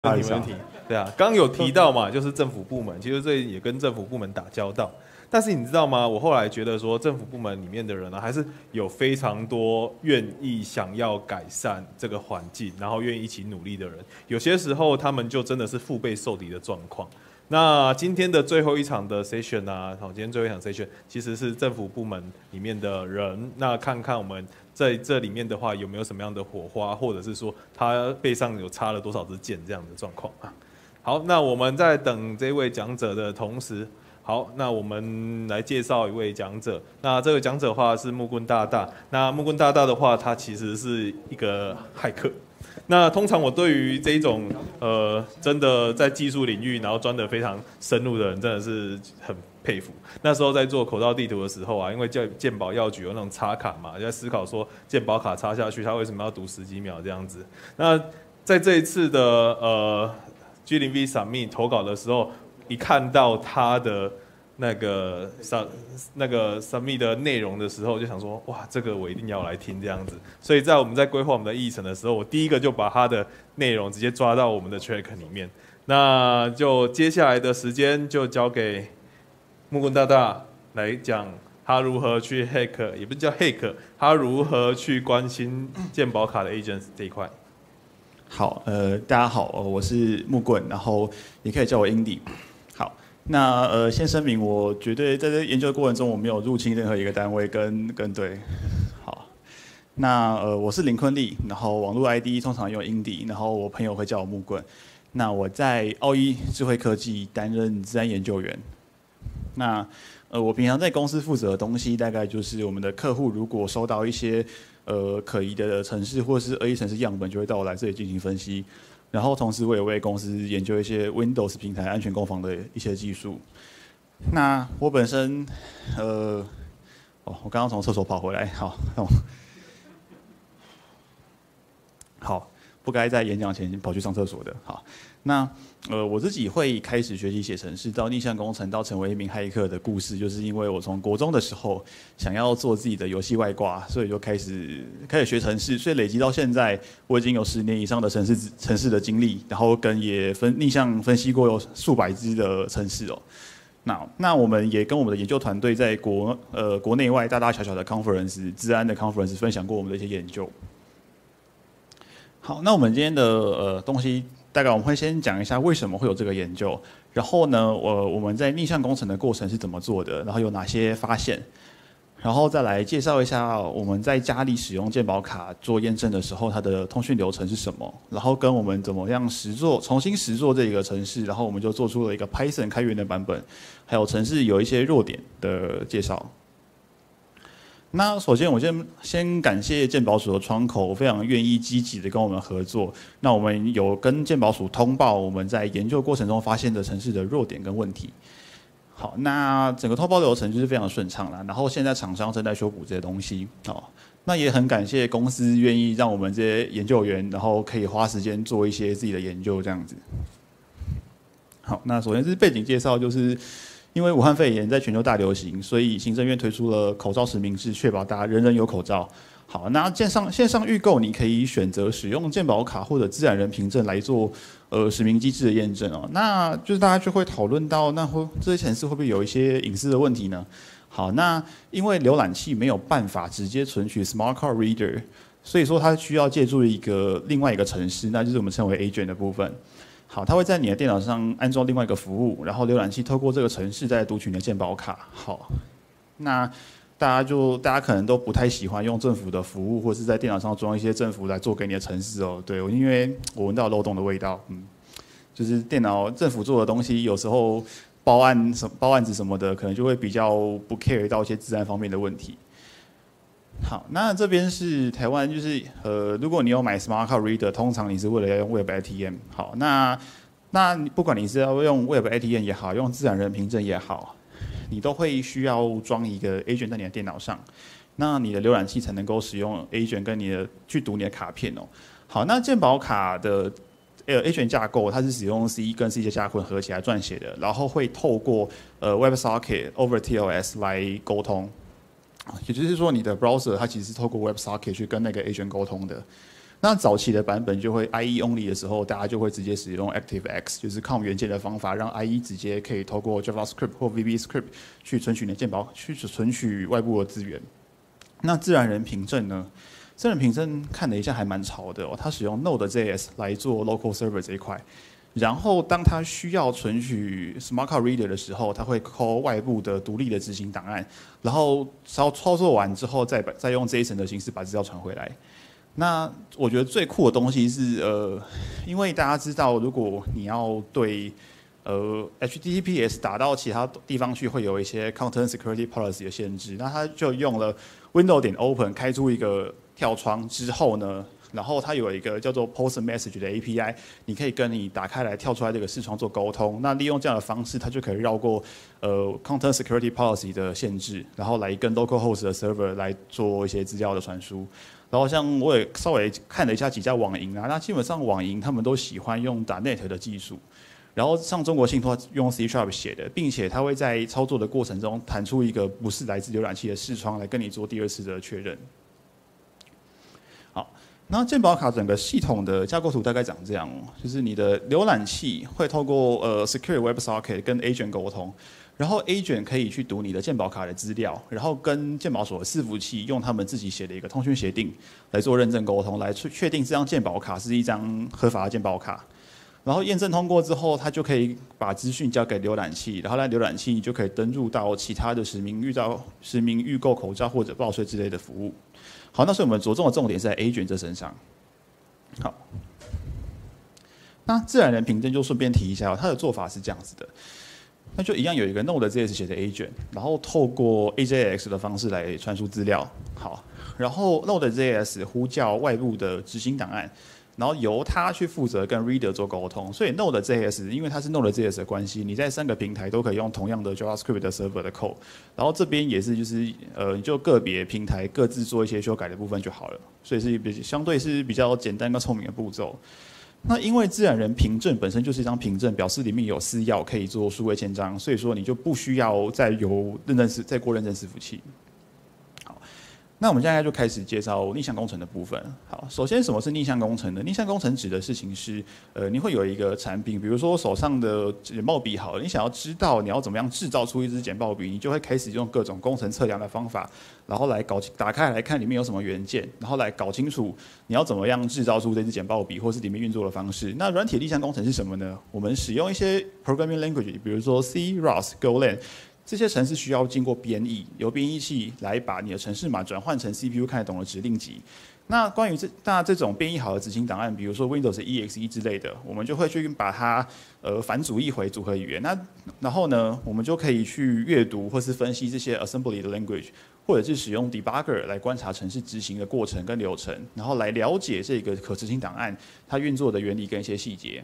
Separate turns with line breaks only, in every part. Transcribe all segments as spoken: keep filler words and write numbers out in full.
问题没问题，对啊，刚有提到嘛，就是政府部门，其实这也跟政府部门打交道。但是你知道吗？我后来觉得说，政府部门里面的人呢，还是有非常多愿意想要改善这个环境，然后愿意一起努力的人。有些时候他们就真的是腹背受敌的状况。那今天的最后一场的 session 啊，好，今天最后一场 session 其实是政府部门里面的人，那看看我们在这里面的话有没有什么样的火花，或者是说他背上有插了多少支箭这样的状况啊。好，那我们在等这位讲者的同时，好，那我们来介绍一位讲者。那这个讲者的话是木棍大大，那木棍大大的话，他其实是一个骇客。那通常我对于这一种呃真的在技术领域然后钻得非常深入的人，真的是很佩服。那时候在做口罩地图的时候啊，因为健健保药局有那种插卡嘛，就在思考说健保卡插下去，它为什么要读十几秒这样子。那在这一次的呃 G 零 V Submit 投稿的时候，一看到他的那个 sub 那个 submit 的内容的时候，就想说，哇，这个我一定要来听这样子。所以在我们在规划我们的议程的时候，我第一个就把他的内容直接抓到我们的 track 里面。那就接下来的时间就交给木棍大大来讲他如何去 hack， 也不是叫 hack， 他如何去关心健保卡的 agents 这一块。
好，呃，大家好，我是木棍，然后也可以叫我 Indy。好。那呃，先声明，我绝对在这研究的过程中，我没有入侵任何一个单位跟跟对。好，那呃，我是林坤利，然后网络 I D 通常用 Indy， 然后我朋友会叫我木棍。那我在奥一智慧科技担任资安研究员。那呃，我平常在公司负责的东西，大概就是我们的客户如果收到一些呃可疑的程式或是恶意程式样本，就会到我来这里进行分析。然后同时我也为公司研究一些 Windows 平台安全攻防的一些技术。那我本身，呃，哦，我刚刚从厕所跑回来，好，哦、好，不该在演讲前跑去上厕所的。好，那呃，我自己会开始学习写程式，到逆向工程，到成为一名骇客的故事，就是因为我从国中的时候想要做自己的游戏外挂，所以就开始开始学程式，所以累积到现在，我已经有十年以上的程式程式的经历，然后跟也分逆向分析过有数百支的程式哦。那那我们也跟我们的研究团队在国呃国内外大大小小的 conference、治安的 conference 分享过我们的一些研究。好，那我们今天的呃东西。大概我们会先讲一下为什么会有这个研究，然后呢，我我们在逆向工程的过程是怎么做的，然后有哪些发现，然后再来介绍一下我们在家里使用健保卡做验证的时候，它的通讯流程是什么，然后跟我们怎么样实做重新实做这个程式，然后我们就做出了一个 Python 开源的版本，还有程式有一些弱点的介绍。那首先，我先先感谢健保署的窗口，非常愿意积极的跟我们合作。那我们有跟健保署通报我们在研究过程中发现的程式的弱点跟问题。好，那整个通报流程就是非常顺畅啦。然后现在厂商正在修补这些东西。好，那也很感谢公司愿意让我们这些研究员，然后可以花时间做一些自己的研究这样子。好，那首先是背景介绍，就是。因为武汉肺炎在全球大流行，所以行政院推出了口罩实名制，确保大家人人有口罩。好，那线上线上预购，你可以选择使用健保卡或者自然人凭证来做呃实名机制的验证哦。那就是大家就会讨论到，那会这些程式会不会有一些隐私的问题呢？好，那因为浏览器没有办法直接存取 Smart Card Reader， 所以说它需要借助一个另外一个程式，那就是我们称为 Agent 的部分。好，它会在你的电脑上安装另外一个服务，然后浏览器透过这个程式再读取你的健保卡。好，那大家就大家可能都不太喜欢用政府的服务，或是在电脑上装一些政府来做给你的程式哦。对，因为我闻到漏洞的味道，嗯，就是电脑政府做的东西，有时候报案什报案子什么的，可能就会比较不 care 到一些治安方面的问题。好，那这边是台湾，就是呃，如果你有买 Smart Card Reader， 通常你是为了要用 Web A T M。好，那那不管你是要用 Web A T M 也好，用自然人凭证也好，你都会需要装一个 Agent 在你的电脑上，那你的浏览器才能够使用 Agent 跟你的去读你的卡片哦。好，那健保卡的呃 Agent 架构，它是使用 C 跟 C 加混合起来撰写的，然后会透过呃 WebSocket over T L S 来沟通。也就是说，你的 browser 它其实是透过 WebSocket 去跟那个 agent 沟通的。 那早期的版本就会 I E only 的时候，大家就会直接使用 ActiveX， 就是抗元件的方法，让 I E 直接可以透过 JavaScript 或 VBScript 去存取你的健保，去存取外部的资源。那自然人凭证呢？自然人凭证看了一下还蛮潮的哦，它使用 Node.js 来做 local server 这一块。然后，当它需要存取 Smart Card Reader 的时候，它会 call 外部的独立的执行档案，然后操操作完之后，再把再用 JSON 的形式把资料传回来。那我觉得最酷的东西是，呃，因为大家知道，如果你要对呃 H T T P S 打到其他地方去，会有一些 Content Security Policy 的限制，那它就用了 Windows 点 Open 开出一个跳窗之后呢。然后它有一个叫做 Post Message 的 A P I， 你可以跟你打开来跳出来这个视窗做沟通。那利用这样的方式，它就可以绕过呃 Content Security Policy 的限制，然后来跟 localhost 的 server 来做一些资料的传输。然后像我也稍微看了一下几家网银啊，那基本上网银他们都喜欢用 .NET 的技术。然后像中国信托用 C Sharp 写的，并且它会在操作的过程中弹出一个不是来自浏览器的视窗来跟你做第二次的确认。好。那健保卡整个系统的架构图大概长这样哦，就是你的浏览器会透过呃 Secure WebSocket 跟 Agent 沟通，然后 Agent 可以去读你的健保卡的资料，然后跟健保所的伺服器用他们自己写的一个通讯协定来做认证沟通，来确定这张健保卡是一张合法的健保卡。然后验证通过之后，它就可以把资讯交给浏览器，然后在浏览器就可以登入到其他的实名预照、实名预购口罩或者报税之类的服务。好，那所以我们着重的重点是在 Agent 这身上。好，那自然人凭证就顺便提一下，它的做法是这样子的，那就一样有一个 Node.js 写的 Agent， 然后透过 A J X 的方式来传输资料。好，然后 Node.js 呼叫外部的执行档案。然后由它去负责跟 Reader 做沟通，所以 Node.js 因为它是 Node.js 的关系，你在三个平台都可以用同样的 JavaScript 的 server 的 code， 然后这边也是就是呃，你就个别平台各自做一些修改的部分就好了，所以是比相对是比较简单跟聪明的步骤。那因为自然人凭证本身就是一张凭证，表示里面有私钥可以做数位签章，所以说你就不需要再由认证师再过认证伺服器。那我们现在就开始介绍逆向工程的部分。好，首先什么是逆向工程呢？逆向工程指的事情是，呃，你会有一个产品，比如说手上的简报笔好了，你想要知道你要怎么样制造出一支简报笔，你就会开始用各种工程测量的方法，然后来搞打开来看里面有什么元件，然后来搞清楚你要怎么样制造出这支简报笔，或是里面运作的方式。那软体逆向工程是什么呢？我们使用一些 programming language， 比如说 C、Rust、Golang。这些程式需要经过编译，由编译器来把你的程式码转换成 C P U 看得懂的指令集。那关于这那这种编译好的执行档案，比如说 Windows E X E 之类的，我们就会去把它呃反组译回组合语言。那然后呢，我们就可以去阅读或是分析这些 assembly 的 language， 或者是使用 debugger 来观察程式执行的过程跟流程，然后来了解这个可执行档案它运作的原理跟一些细节。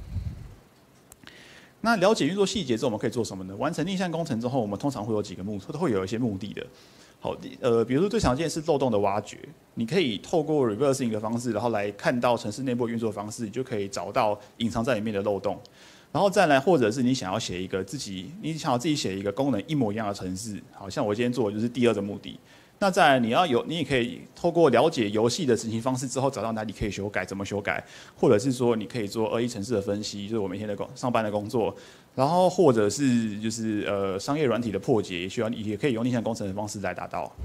那了解运作细节之后，我们可以做什么呢？完成逆向工程之后，我们通常会有几个目，都会有一些目的的。好，呃，比如说最常见是漏洞的挖掘，你可以透过 reversing 的方式，然后来看到程式内部运作方式，你就可以找到隐藏在里面的漏洞。然后再来，或者是你想要写一个自己，你想要自己写一个功能一模一样的程式，好像我今天做的就是第二个目的。那再来，你要有，你也可以透过了解游戏的执行方式之后，找到哪里可以修改，怎么修改，或者是说你可以做恶意程式的分析，就是我每天的工上班的工作，然后或者是就是呃商业软体的破解，也需要也可以用逆向工程的方式来达到。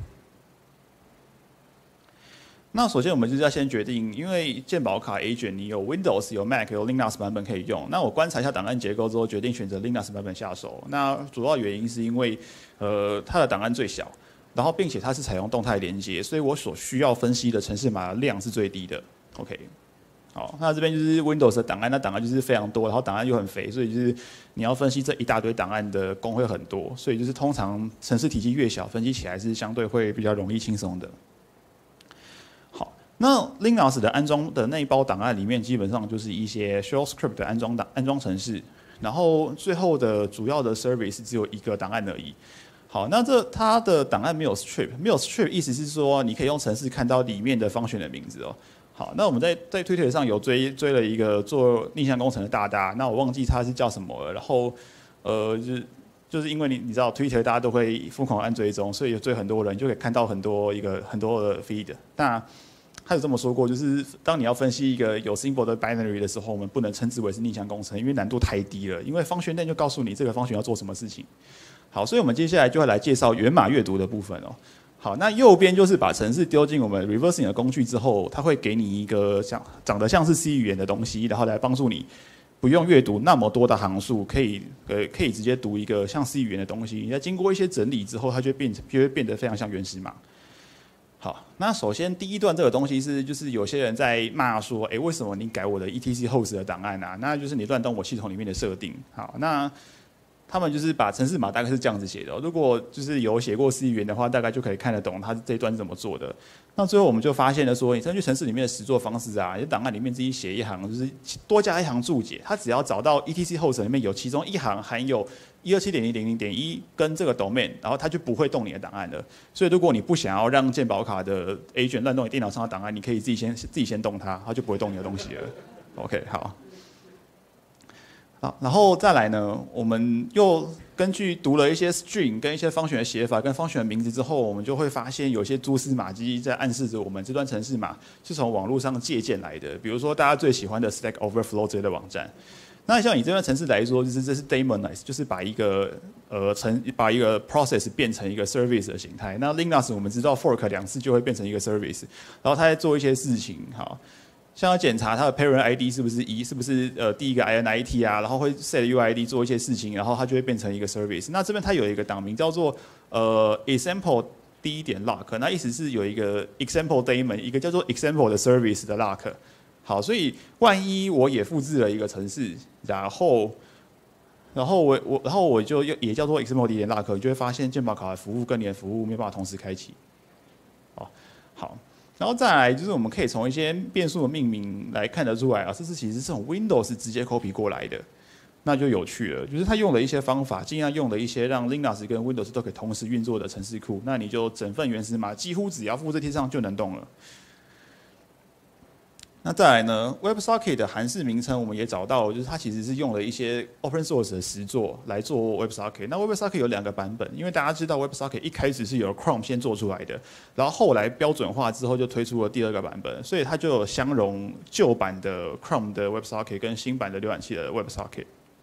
那首先我们就是要先决定，因为健保卡 Agent 你有 Windows、有 Mac、有 Linux 版本可以用。那我观察一下档案结构之后，决定选择 Linux 版本下手。那主要原因是因为呃它的档案最小。然后，并且它是采用动态连接，所以我所需要分析的程式码量是最低的。OK， 好，那这边就是 Windows 的档案，那档案就是非常多，然后档案又很肥，所以就是你要分析这一大堆档案的工会很多，所以就是通常程式体积越小，分析起来是相对会比较容易轻松的。好，那 Linux 的安装的那一包档案里面，基本上就是一些 Shell Script 的安装档安装程式，然后最后的主要的 service 只有一个档案而已。好，那这它的档案没有 strip， 没有 strip 意思是说你可以用程式看到里面的function的名字哦。好，那我们在在 Twitter 上有追追了一个做逆向工程的大大，那我忘记他是叫什么了。然后呃，就是就是因为你你知道 Twitter 大家都会疯狂按追踪，所以有追很多人就可以看到很多一个很多的 feed。那他有这么说过，就是当你要分析一个有 symbol 的 binary 的时候，我们不能称之为是逆向工程，因为难度太低了。因为方旋链就告诉你这个方旋要做什么事情。好，所以我们接下来就会来介绍源码阅读的部分哦。好，那右边就是把程式丢进我们 reversing 的工具之后，它会给你一个像长得像是 C 语言的东西，然后来帮助你不用阅读那么多的行数，可以呃可以直接读一个像 C 语言的东西。那经过一些整理之后，它就会变就会变得非常像原始码。好，那首先第一段这个东西是就是有些人在骂说，哎，为什么你改我的 E T C host 的档案啊？那就是你乱动我系统里面的设定。好，那他们就是把程式码大概是这样子写的、哦，如果就是有写过 C 语言的话，大概就可以看得懂它这一段是怎么做的。那最后我们就发现了说，你根据程式里面的实作方式啊，你档案里面自己写一行，就是多加一行注解，它只要找到 E T C host 里面有其中一行含有一二七点零点零点一跟这个 domain， 然后它就不会动你的档案了。所以如果你不想要让健保卡的 agent 乱动你电脑上的档案，你可以自己先自己先动它，它就不会动你的东西了。OK， 好。好，然后再来呢，我们又根据读了一些 string 跟一些方旋的写法跟方旋的名字之后，我们就会发现有些蛛丝马迹在暗示着我们这段程式码是从网络上借鉴来的。比如说大家最喜欢的 Stack Overflow 这类的网站。那像以这段程式来说，就是这是 daemonize， 就是把一个呃程把一个 process 变成一个 service 的形态。那 Linux 我们知道 fork 两次就会变成一个 service， 然后它在做一些事情，好。像要检查它的 parent I D 是不是一，是不是呃第一个 I N I T 啊，然后会 set U I D 做一些事情，然后它就会变成一个 service。那这边它有一个档名叫做呃 example d 点 lock， 那意思是有一个 example daemon， 一个叫做 example 的 service 的 lock。好，所以万一我也复制了一个程式，然后然后我我然后我就也叫做 example d 点 lock， 你就会发现健保卡的服务跟你的服务没有办法同时开启。好，好。然后再来就是我们可以从一些变数的命名来看得出来啊，这是其实是从 Windows 直接 copy 过来的，那就有趣了。就是他用了一些方法，尽量用了一些让 Linux 跟 Windows 都可以同时运作的程式库，那你就整份原始码几乎只要复制贴上就能动了。那再来呢 ，WebSocket 的函式名称我们也找到了，就是它其实是用了一些 Open Source 的实作来做 WebSocket。那 WebSocket 有两个版本，因为大家知道 WebSocket 一开始是由 Chrome 先做出来的，然后后来标准化之后就推出了第二个版本，所以它就有相容旧版的 Chrome 的 WebSocket 跟新版的浏览器的 WebSocket。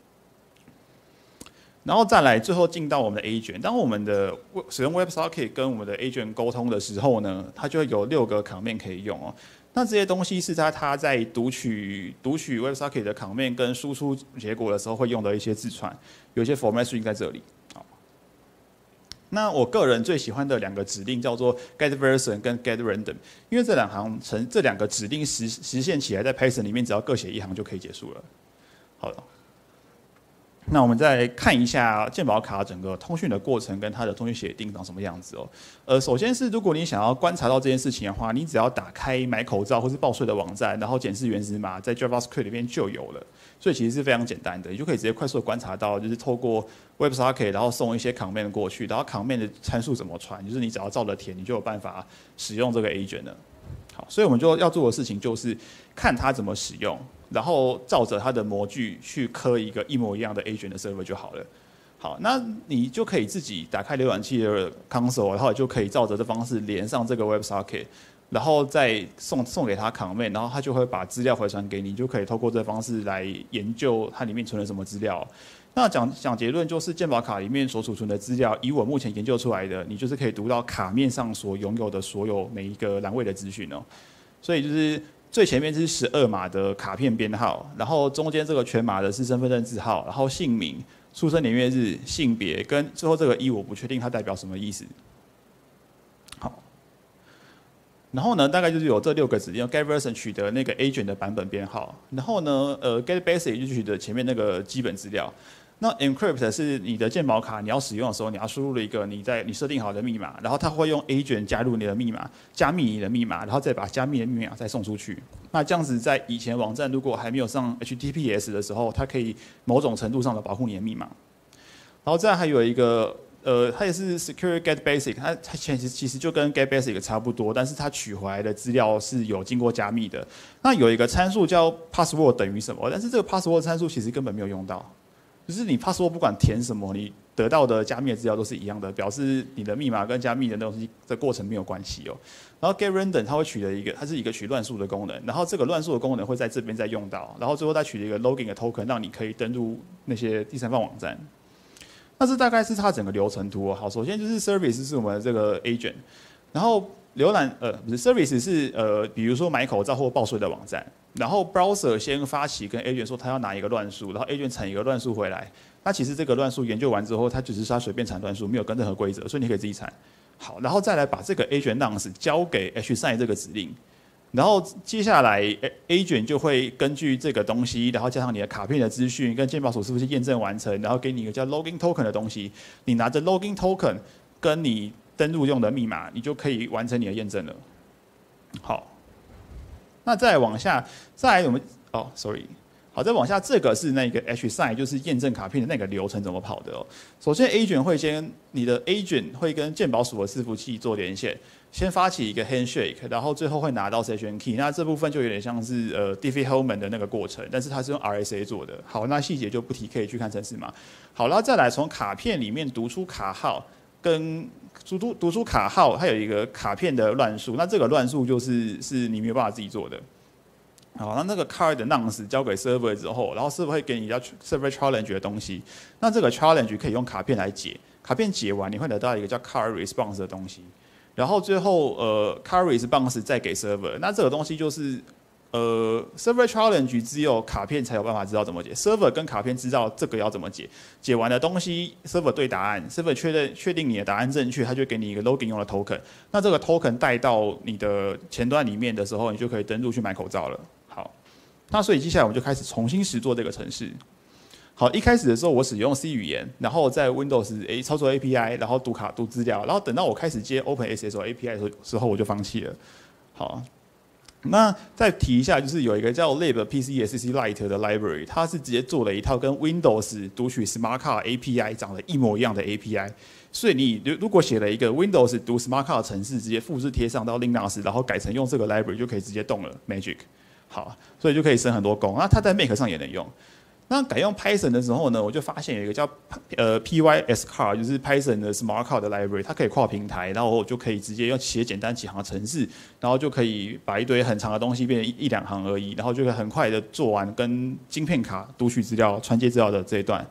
然后再来，最后进到我们的 agent。当我们的使用 WebSocket 跟我们的 agent 沟通的时候呢，它就会有六个 command 可以用哦。那这些东西是在它在读取读取 WebSocket 的 command 跟输出结果的时候会用的一些字串，有一些 format string 在这里。好，那我个人最喜欢的两个指令叫做 getVersion 跟 getRandom， 因为这两行成这两个指令实实现起来，在 Python 里面只要各写一行就可以结束了。好的。那我们再来看一下健保卡整个通讯的过程跟它的通讯协定长什么样子哦。呃，首先是如果你想要观察到这件事情的话，你只要打开买口罩或是报税的网站，然后检视原始码，在 JavaScript 里面就有了，所以其实是非常简单的，你就可以直接快速的观察到，就是透过 WebSocket 然后送一些 command 过去，然后 command 的参数怎么传，就是你只要照着填，你就有办法使用这个 agent 了。好，所以我们就要做的事情就是看它怎么使用。然后照着它的模具去刻一个一模一样的 agent 的 server 就好了。好，那你就可以自己打开浏览器的 console， 然后就可以照着这方式连上这个 WebSocket， 然后再送送给他 command， 然后他就会把资料回传给你，就可以透过这方式来研究它里面存了什么资料。那讲讲结论就是，健保卡里面所储存的资料，以我目前研究出来的，你就是可以读到卡面上所拥有的所有每一个栏位的资讯哦。所以就是。最前面是十二码的卡片编号，然后中间这个全码的是身份证字号，然后姓名、出生年月日、性别，跟最后这个一我不确定它代表什么意思。好，然后呢，大概就是有这六个指令 ，getVersion 取得那个 agent 的版本编号，然后呢，呃 getBasic 就取得前面那个基本资料。那 encrypt 是你的健保卡，你要使用的时候，你要输入了一个你在你设定好的密码，然后它会用 agent 加入你的密码，加密你的密码，然后再把加密的密码再送出去。那这样子，在以前网站如果还没有上 H T T P S 的时候，它可以某种程度上的保护你的密码。然后再还有一个，呃，它也是 secure get basic， 它它其实其实就跟 get basic 差不多，但是它取回来的资料是有经过加密的。那有一个参数叫 password 等于什么，但是这个 password 参数其实根本没有用到。就是你 password 不管填什么，你得到的加密的资料都是一样的，表示你的密码跟加密的东西的过程没有关系哦。然后 get random 它会取得一个，它是一个取乱数的功能，然后这个乱数的功能会在这边再用到，然后最后再取得一个 login 的 token， 让你可以登录那些第三方网站。那这大概是它整个流程图哦。好，首先就是 service 是我们的这个 agent， 然后浏览呃不是 service 是呃比如说买口罩或报税的网站，然后 browser 先发起跟 agent 说他要拿一个乱数，然后 agent 产一个乱数回来。那其实这个乱数研究完之后，它只是它随便产乱数，没有跟任何规则，所以你可以自己产。好，然后再来把这个 agent nonce 交给 hsign 这个指令，然后接下来 agent 就会根据这个东西，然后加上你的卡片的资讯跟健保署是不是验证完成，然后给你一个叫 login token 的东西，你拿着 login token 跟你登录用的密码，你就可以完成你的验证了。好，那再往下，再来我们哦 ，sorry。好，再往下，这个是那个 hsign， 就是验证卡片的那个流程怎么跑的哦。首先 agent 会先，你的 agent 会跟健保署的伺服器做连线，先发起一个 handshake， 然后最后会拿到 session key。那这部分就有点像是呃 Diffie-Hellman 的那个过程，但是它是用 R S A 做的。好，那细节就不提，可以去看程式码。好，然后再来从卡片里面读出卡号，跟读出读出卡号，它有一个卡片的乱数，那这个乱数就是是你没有办法自己做的。好，那那个 card 的 nonce 交给 server 之后，然后 server 会给你要 server challenge 的东西。那这个 challenge 可以用卡片来解，卡片解完你会得到一个叫 card response 的东西。然后最后呃 card response 再给 server， 那这个东西就是呃 server challenge 只有卡片才有办法知道怎么解 ，server 跟卡片知道这个要怎么解。解完的东西 server 对答案 ，server 确认确定你的答案正确，它就给你一个 login 用的 token。那这个 token 带到你的前端里面的时候，你就可以登录去买口罩了。好，那所以接下来我们就开始重新实做这个程式。好，一开始的时候我使用 C 语言，然后在 Windows A 操作 A P I， 然后读卡读资料，然后等到我开始接 OpenSSL A P I 的时候，我就放弃了。好，那再提一下，就是有一个叫 libpcSC Lite 的 library， 它是直接做了一套跟 Windows 读取 Smart Card A P I 长得一模一样的 A P I。所以你如果写了一个 Windows 读 Smart Card 的程式，直接复制贴上到 Linux， 然后改成用这个 library 就可以直接动了 Magic。好，所以就可以省很多工。那它在 Mac 上也能用。那改用 Python 的时候呢，我就发现有一个叫呃 PySCard， 就是 Python 的 Smart Card 的 library， 它可以跨平台，然后我就可以直接用写简单几行的程式，然后就可以把一堆很长的东西变成一一两行而已，然后就可以很快的做完跟晶片卡读取资料、传接资料的这一段。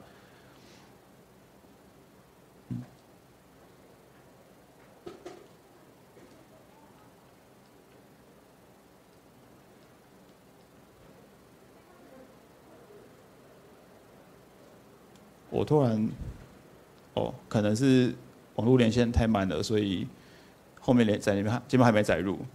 我突然，哦，可能是网络连线太慢了，所以后面连在那边基本还没载入。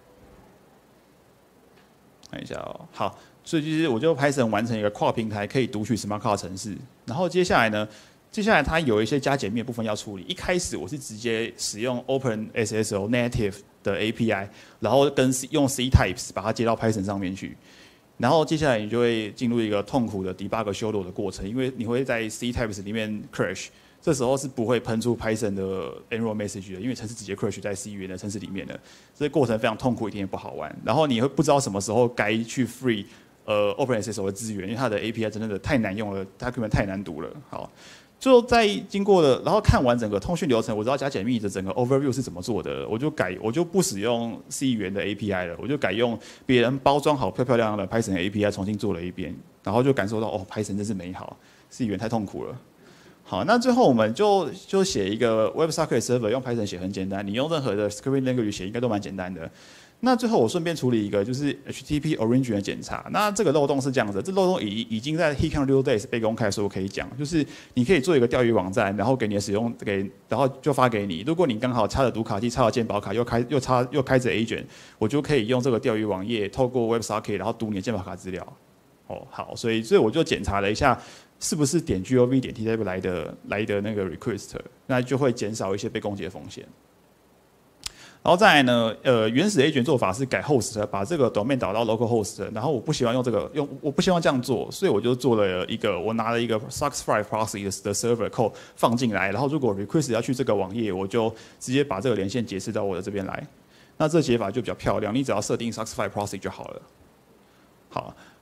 看一下哦，好，所以就是我就 Python 完成一个跨平台可以读取 Smart Card 程式，然后接下来呢，接下来它有一些加解密的部分要处理。一开始我是直接使用 OpenSSL Native 的 A P I， 然后跟 C, 用 C Types 把它接到 Python 上面去。然后接下来你就会进入一个痛苦的 debug 修罗的过程，因为你会在 C types 里面 crash， 这时候是不会喷出 Python 的 error message 的，因为程式直接 crash 在 C 语言的程式里面的，这过程非常痛苦，一点也不好玩。然后你会不知道什么时候该去 free 呃 OpenSSL 的资源，因为它的 A P I 真的太难用了，它根本太难读了。好。就在经过了，然后看完整个通讯流程，我知道加解密的整个 overview 是怎么做的，我就改，我就不使用 C 语言的 A P I 了，我就改用别人包装好漂漂亮亮的 Python A P I 重新做了一遍，然后就感受到哦 ，Python 真是美好 ，C 语言太痛苦了。好，那最后我们就就写一个 WebSocket Server， 用 Python 写很简单，你用任何的 Scripting Language 写应该都蛮简单的。那最后我顺便处理一个就是 H T T P origin 的检查。那这个漏洞是这样子，这漏洞已已经在 HeatCon Real Days 被公开的时候可以讲，就是你可以做一个钓鱼网站，然后给你的使用给，然后就发给你。如果你刚好插了读卡器，插了健保卡，又开又插又开着 agent， 我就可以用这个钓鱼网页透过 WebSocket， 然后读你的健保卡资料。哦，好，所以所以我就检查了一下，是不是点 gov 点 tw 来的来的那个 request， 那就会减少一些被攻击的风险。然后再来呢，呃，原始 agent 做法是改 host， 把这个 domain 导到 local host， 然后我不喜欢用这个，用我不希望这样做，所以我就做了一个，我拿了一个 Sockets proxy 的 server code 放进来，然后如果 request 要去这个网页，我就直接把这个连线解释到我的这边来。那这解法就比较漂亮，你只要设定 Sockets proxy 就好了。好。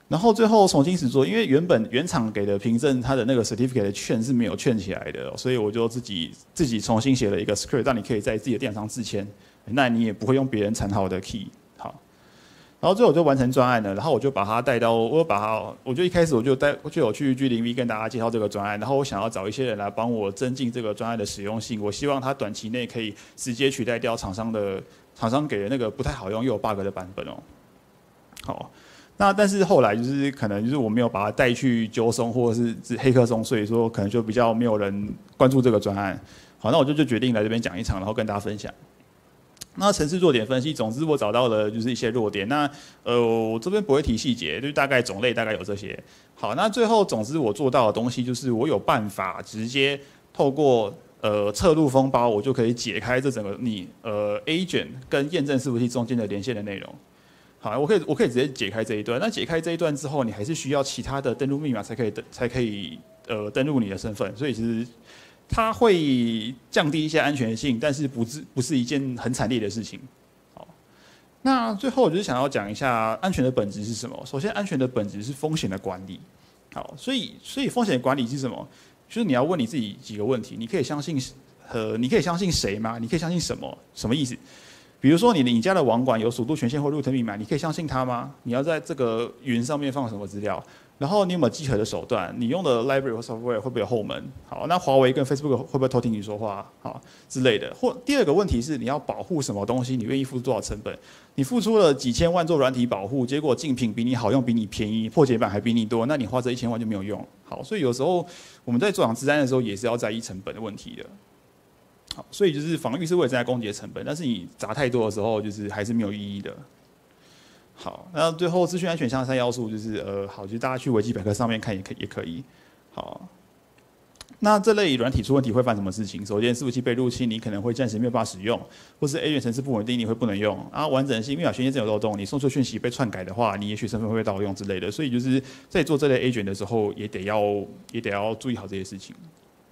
然后最后重新实做，因为原本原厂给的凭证，它的那个 certificate 的券是没有券起来的，所以我就自己自己重新写了一个 script， 让你可以在自己的电脑上自签，那你也不会用别人残好的 key。好，然后最后我就完成专案了，然后我就把它带到，我把它，我就一开始我就带，就有去 G 零 V 跟大家介绍这个专案，然后我想要找一些人来帮我增进这个专案的实用性，我希望它短期内可以直接取代掉厂商的厂商给的那个不太好用又有 bug 的版本哦。好。那但是后来就是可能就是我没有把它带去揪松或者是黑客松，所以说可能就比较没有人关注这个专案。好，那我就就决定来这边讲一场，然后跟大家分享。那程式弱点分析，总之我找到了就是一些弱点。那呃我这边不会提细节，就大概种类大概有这些。好，那最后总之我做到的东西就是我有办法直接透过呃侧录封包，我就可以解开这整个你呃 agent 跟验证伺服器中间的连线的内容。好，我可以我可以直接解开这一段。那解开这一段之后，你还是需要其他的登录密码才可以才可以呃登录你的身份。所以其实它会降低一些安全性，但是不是不是一件很惨烈的事情。好，那最后我就是想要讲一下安全的本质是什么。首先，安全的本质是风险的管理。好，所以所以风险管理是什么？就是你要问你自己几个问题：你可以相信呃你可以相信谁吗？你可以相信什么？什么意思？比如说你的你家的网管有属度权限或 root 密码，你可以相信它吗？你要在这个云上面放什么资料？然后你有没有稽核的手段？你用的 library 或 software 会不会有后门？好，那华为跟 Facebook 会不会偷听你说话？好之类的。或第二个问题是你要保护什么东西？你愿意付出多少成本？你付出了几千万做软体保护，结果竞品比你好用、比你便宜，破解版还比你多，那你花这一千万就没有用。好，所以有时候我们在做场治安的时候，也是要在意成本的问题的。好，所以就是防御是为了增加攻击的成本，但是你砸太多的时候，就是还是没有意义的。好，那最后资讯安全相关三要素就是呃，好，就是大家去维基百科上面看也可以也可以。好，那这类软体出问题会犯什么事情？首先，伺服器被入侵，你可能会暂时没有办法使用，或是 A 源程式不稳定，你会不能用。啊，完整性、密码权限真有漏洞，你送出讯息被篡改的话，你也许身份会被盗用之类的。所以就是在做这类 A 源的时候，也得要也得要注意好这些事情。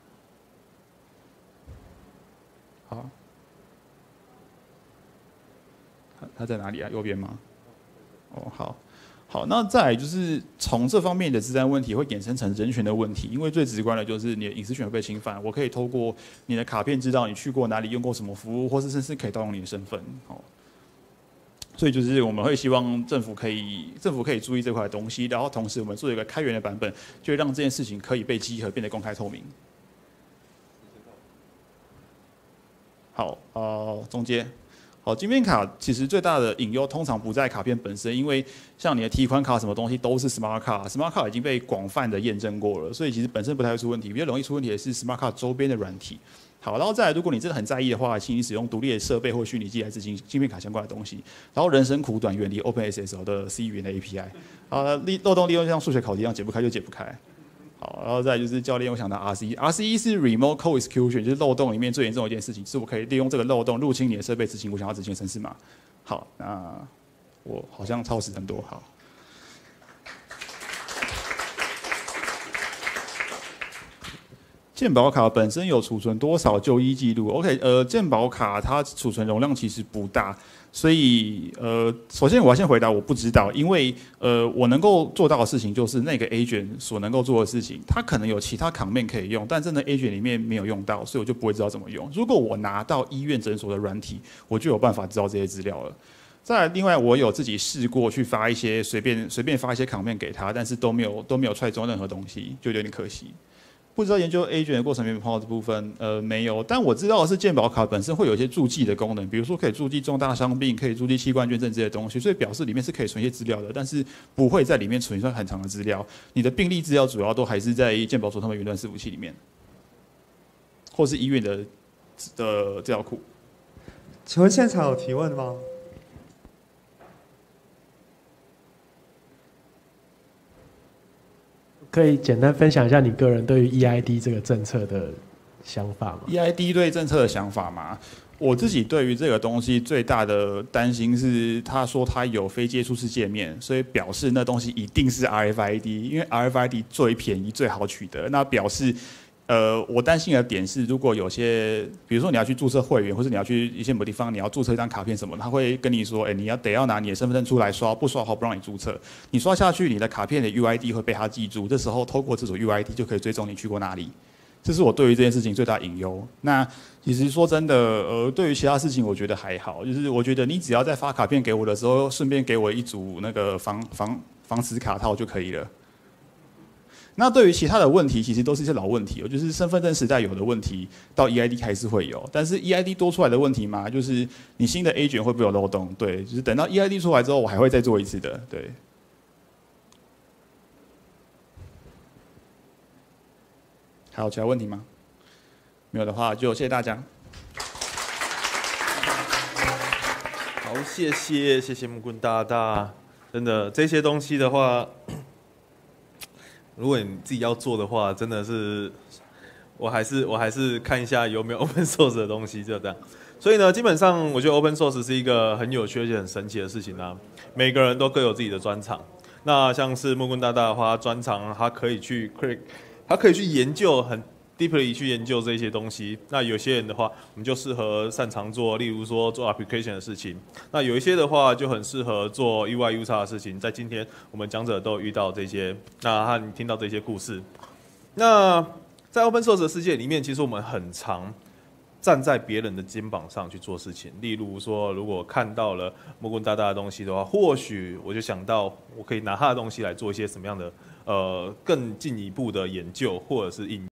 好，它它在哪里啊？右边吗？哦，好，好，那再来就是从这方面的治安问题会衍生成人权的问题，因为最直观的就是你的隐私权会被侵犯。我可以透过你的卡片知道你去过哪里、用过什么服务，或是甚至可以盗用你的身份。好，所以就是我们会希望政府可以政府可以注意这块东西，然后同时我们做一个开源的版本，就会让这件事情可以被稽核，变得公开透明。好，呃，中间，好，晶片卡其实最大的隐忧通常不在卡片本身，因为像你的提款卡什么东西都是 Smart Card，Smart Card 已经被广泛的验证过了，所以其实本身不太会出问题。比较容易出问题的是 Smart Card 周边的软体。好，然后再来，如果你真的很在意的话，请你使用独立的设备或虚拟机来执行晶片卡相关的东西。然后人生苦短，远离 OpenSSL 的 C 语言的 A P I。啊，利漏洞利用像数学考题一样解不开就解不开。好，然后再来就是教练，我想到 R C E，R C E 是 Remote Code Execution， 就是漏洞里面最严重的一件事情，是我可以利用这个漏洞入侵你的设备执行我想要执行的程式码。好，那我好像超时很多，好。健保卡本身有储存多少就医记录 ？OK， 呃，健保卡它储存容量其实不大，所以呃，首先我要先回答我不知道，因为呃，我能够做到的事情就是那个 agent 所能够做的事情，它可能有其他 command 可以用，但真的 agent 里面没有用到，所以我就不会知道怎么用。如果我拿到医院诊所的软体，我就有办法知道这些资料了。再来，另外我有自己试过去发一些随便随便发一些 command 给他，但是都没有都没有踹中任何东西，就有点可惜。不知道研究 agent 的过程里面碰到这部分，呃，没有。但我知道的是，健保卡本身会有一些注记的功能，比如说可以注记重大伤病，可以注记器官捐赠这些东西，所以表示里面是可以存一些资料的，但是不会在里面存一段很长的资料。你的病历资料主要都还是在健保所他们云端伺服器里面，或是医院的的资料库。
请问现场有提问吗？
可以简单分享一下你个人对于 E I D 这个政策的想法吗
？E I D 对政策的想法吗？我自己对于这个东西最大的担心是，他说他有非接触式界面，所以表示那东西一定是 R F I D， 因为 R F I D 最便宜最好取得，那表示呃，我担心的点是，如果有些，比如说你要去注册会员，或者你要去一些某地方，你要注册一张卡片什么，他会跟你说，哎，你要得要拿你的身份证出来刷，不刷的话不让你注册。你刷下去，你的卡片的 U I D 会被他记住，这时候透过这组 U I D 就可以追踪你去过哪里。这是我对于这件事情最大隐忧。那其实说真的，呃，对于其他事情我觉得还好，就是我觉得你只要在发卡片给我的时候，顺便给我一组那个防防防磁卡套就可以了。那对于其他的问题，其实都是一些老问题，就是身份证时代有的问题，到 E I D 还是会有。但是 E I D 多出来的问题嘛，就是你新的 agent 会不会有漏洞？对，就是等到 E I D 出来之后，我还会再做一次的。对。还有其他问题吗？没有的话，就谢谢大家。
好，谢谢谢谢木棍大大，真的这些东西的话，如果你自己要做的话，真的是，我还是我还是看一下有没有 open source 的东西，就这样。所以呢，基本上我觉得 open source 是一个很有趣而且很神奇的事情啊。每个人都各有自己的专长。那像是木棍大大的话，专长他可以去 create， 他可以去研究很 deeply 去研究这些东西。那有些人的话，我们就适合擅长做，例如说做 application 的事情。那有一些的话就很适合做 U I U X 的事情。在今天我们讲者都有遇到这些，那和你听到这些故事。那在 open source 的世界里面，其实我们很常站在别人的肩膀上去做事情。例如说，如果看到了木棍大大的东西的话，或许我就想到我可以拿他的东西来做一些什么样的呃更进一步的研究或者是应用。